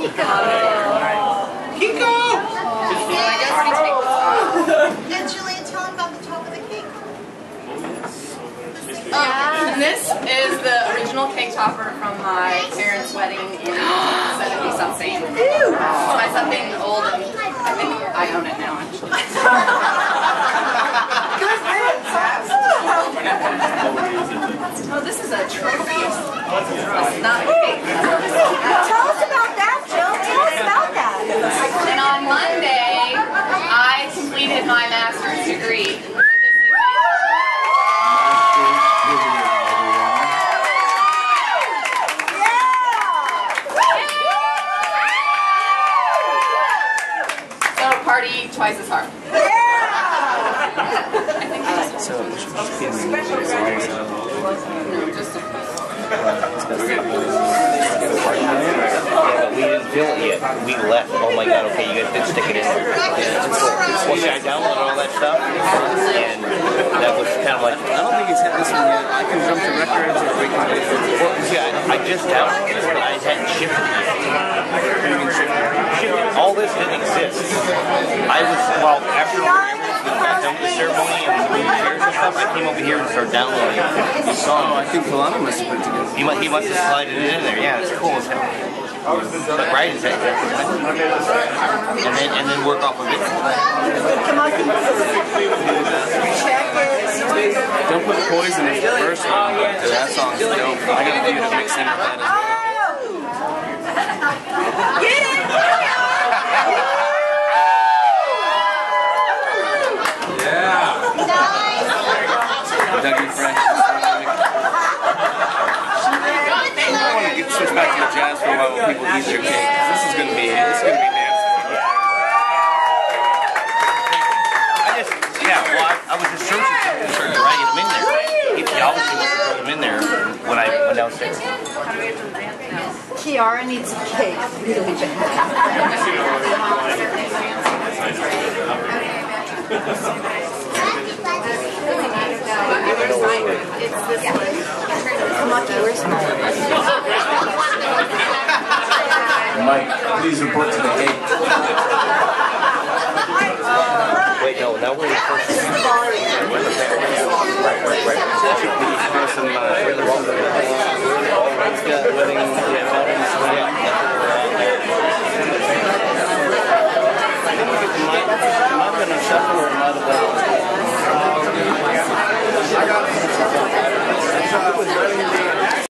Kiko! And Jillian, tell him about the top of the cake. This is the original cake topper from my parents' wedding in 70-something. It's something old, and I think I own it now, actually. Oh, this is a trophy. It's not a cake. Tell us about that, Jill. Tell us about that. And on Monday, I completed my master's degree. Party twice as hard. So, we didn't film it yet. We left. Oh my god, okay, you guys did stick it in there. Well, see, I downloaded all that stuff, and that was kind of like, I don't think he's hit this one yet. I can jump to records or we can do it. well, yeah, I just downloaded it, but I hadn't shipped it yet. All this didn't exist. I was, well, after we got done with the ceremony and the chairs and stuff, I came over here and started downloading it. You saw Oh, I think Kalani must have put it together. He must have slided it in there. Yeah, it's cool as hell. Like right as heck. And then work off of it. Don't put Poison as the first one, but that song's dope. I gotta do the mixing of that as well. Get it! Dougie Fresh. I want to switch back to the jazz for a while when people eat their cake. This is gonna be nasty. I was just searching something and started writing them in there. He obviously must have put them in there when I went downstairs. Kiara needs a cake really bad. Mike, please report to the cake. Wait, no, now we're in the first Right. Person, wedding.